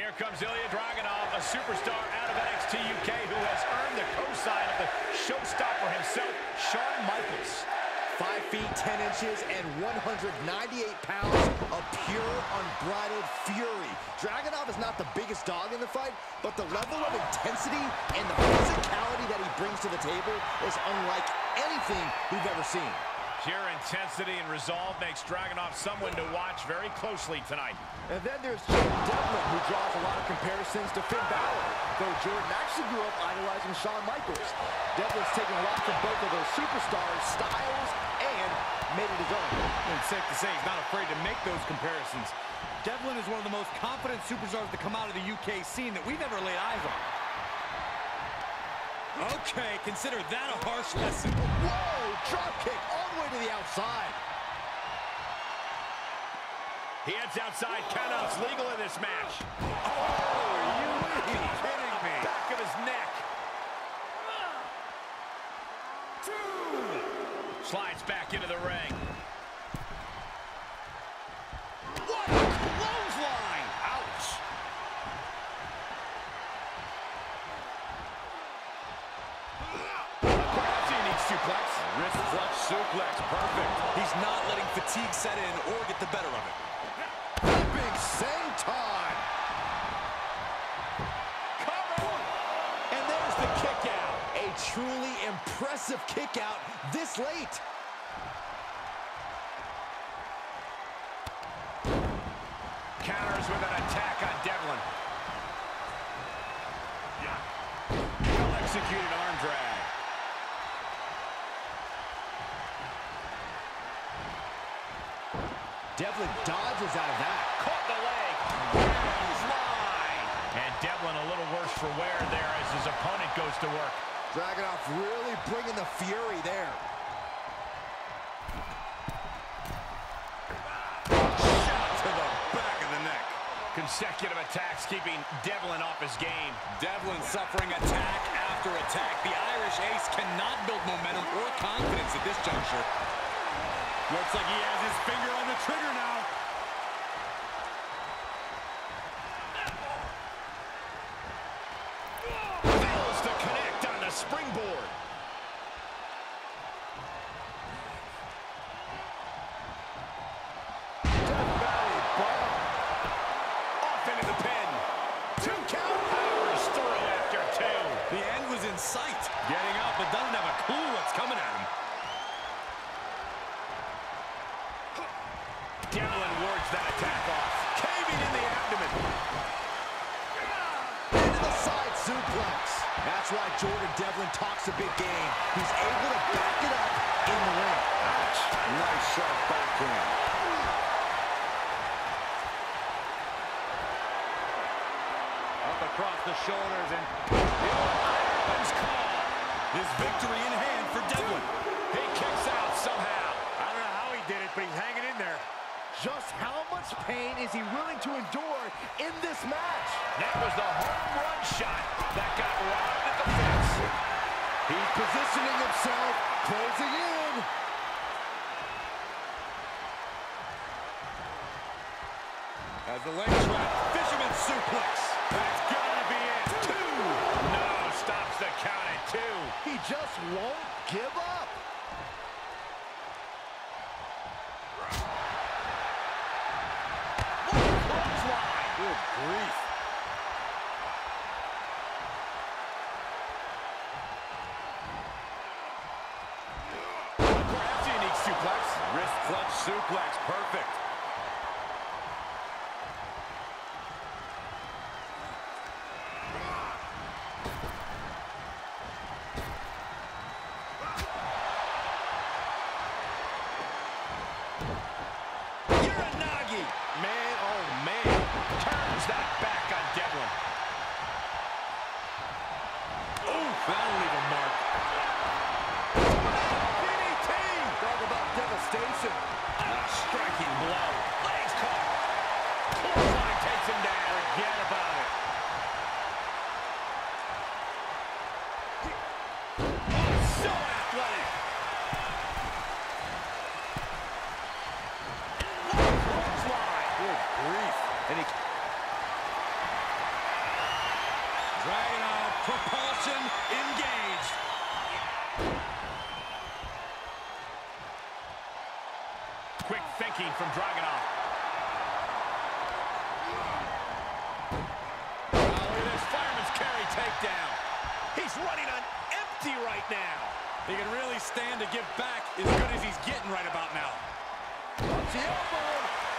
here comes Ilya Dragunov, a superstar out of NXT UK who has earned the cosign of the showstopper himself, Shawn Michaels. 5 feet 10 inches and 198 pounds of pure, unbridled fury. Dragunov is not the biggest dog in the fight, but the level of intensity and the physicality that he brings to the table is unlike anything we've ever seen. Pure intensity and resolve makes Dragunov someone to watch very closely tonight. And then there's Jordan Devlin, who draws a lot of comparisons to Finn Balor, though Jordan actually grew up idolizing Shawn Michaels. Devlin's taken a lot from both of those superstars' styles and made it his own. It's safe to say he's not afraid to make those comparisons. Devlin is one of the most confident superstars to come out of the UK scene that we've ever laid eyes on. Okay, consider that a harsh lesson. Whoa, drop kick all the way to the outside. He heads outside. Countouts legal in this match. Oh, Are you kidding me? Back of his neck. 2. Slides back into the ring. What a clothesline! Ouch! Suplex. Wrist clutch suplex, perfect. He's not letting fatigue set in or get the better of it. Big senton. Cover. And there's the kick out. A truly impressive kick out this late. Counters with an attack on Devlin. Well-executed arm drag. Devlin dodges out of that. Caught the leg. Clothesline. And Devlin a little worse for wear there as his opponent goes to work. Dragunov really bringing the fury there. Shot to the back of the neck. Consecutive attacks keeping Devlin off his game. Devlin suffering attack after attack. The Irish Ace cannot build momentum or confidence at this juncture. Looks like he has his finger on the trigger now. Fails to connect on the springboard. Death Valley bomb. Off into the pin. 2 count. Powers through after 2. The end was in sight. Getting up, but doesn't have a clue what's coming at him. Devlin wards that attack off. Caving in the abdomen. Into the side suplex. That's why Jordan Devlin talks a big game. He's able to back it up in the ring. Ouch. Nice sharp backhand. Up across the shoulders and Ironman's call. his victory in hand for Devlin. He kicks out somehow. I don't know how he did it, but he's hanging in there. Just how much pain is he willing to endure in this match? That was the home run shot that got robbed at the fence. He's positioning himself, closing in. As the leg trap, fisherman suplex. That's gotta be it. 2. No, stops the count at 2. He just won't give up. Good grief. Perhaps a unique suplex. Wrist clutch suplex, perfect. Uranagi. Man, oh man. Turns that back on Devlin. Ooh, that'll leave a mark. DDT. Talk about devastation. A striking blow. Legs caught. Clothesline takes him down. Forget about it. Oh, so athletic. Quick thinking from Dragunov. Oh, look at this fireman's carry takedown. He's running on empty right now. He can really stand to give back as good as he's getting right about now. Watch the elbow.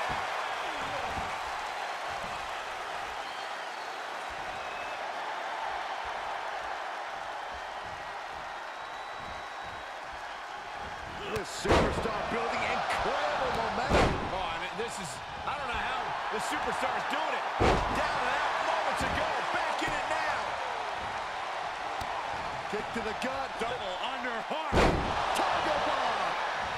This superstar building incredible momentum. Oh, I mean, I don't know how the superstar is doing it. Down and out moments ago, back in it now. Kick to the gut. Double under hard. Tiger bomb.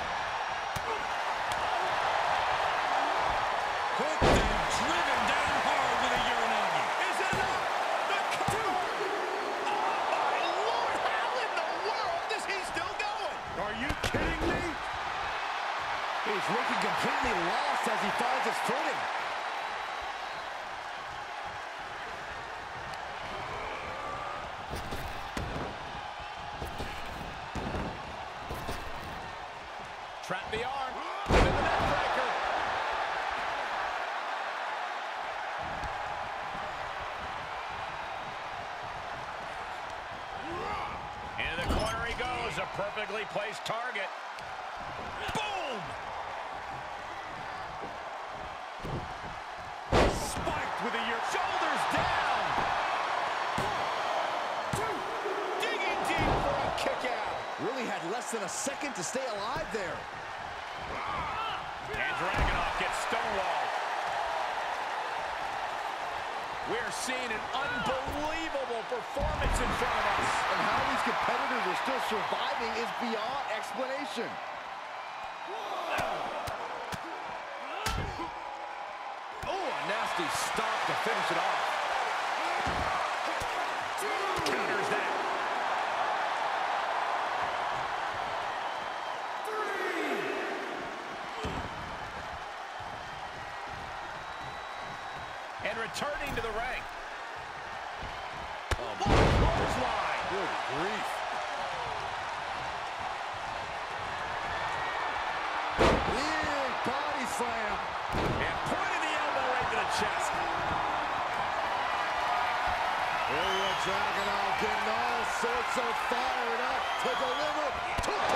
Hooked and driven down hard with a Uranagi. Is it enough? The cover. Oh, my Lord. How in the world is he still going? Are you kidding me? He's looking completely lost as he finds his footing. Trap the arm. Into the neck breaker. Into the corner he goes. A perfectly placed target. Boom! Spiked with a shoulders down. Digging deep for a kick out. Really had less than a second to stay alive there. And Dragunov gets stonewalled. We're seeing an unbelievable performance in front of us. And how these competitors are still surviving is beyond explanation. Oh, a nasty stop to finish it off. Counters that. And returning to the ring. Oh, clothesline. Good grief. Big body slam. And pointing the elbow right to the chest. Ilya Dragunov getting all sorts of fired up to deliver to